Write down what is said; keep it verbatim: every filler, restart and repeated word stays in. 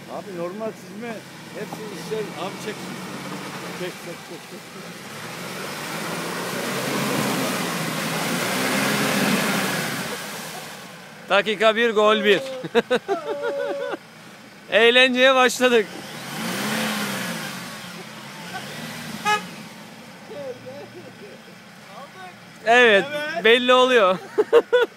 Abi normal çizme hepsi ister. Abi çek. Çek çek çek çek. Dakika bir, gol bir. Eğlenceye başladık. Evet, belli oluyor.